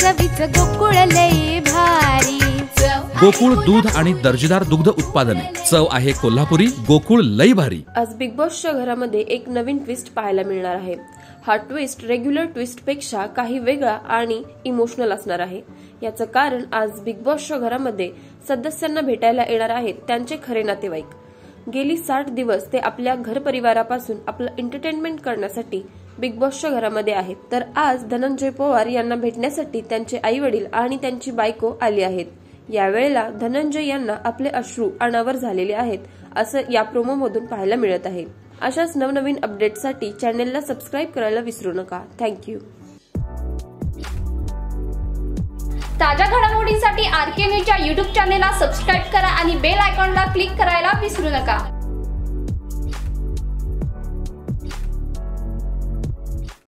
चवीच गोकुळ लई भारी। गोकुळ दूध आणि दर्जेदार दुग्ध उत्पादने, चव आहे कोल्हापुरी, गोकुळ लई भारी। आज बिग बॉसच्या घरामध्ये एक नवीन ट्विस्ट पाहायला मिळणार आहे। हा ट्विस्ट रेग्युलर ट्विस्ट पेक्षा काही वेगळा आणि इमोशनल असणार आहे। याचं कारण आज बिग बॉसच्या घरामध्ये सदस्यांना भेटायला येणार आहेत त्यांचे खरे नातेवाईक। गेली 60 दिवस ते आपल्या घर परिवारापासून आपलं एंटरटेनमेंट करण्यासाठी बिग बॉसच्या घरामध्ये आहेत। तर आज धनंजय पवार यांना भेटण्यासाठी त्यांचे आई वडील आणि त्यांची बायको आली आहेत। यावेळेला धनंजय यांना आपले अश्रू अनावर झालेले आहेत असं या प्रोमो मधून पाहायला मिळत आहे। अशाच नवनवीन अपडेट्ससाठी चॅनेलला सबस्क्राईब करायला विसरू नका। थँक्यू। ताज्या घडामोडींसाठी आरके न्यूजच्या YouTube चॅनेलला सबस्क्राईब करा आणि बेल आयकॉनला क्लिक करायला विसरू नका।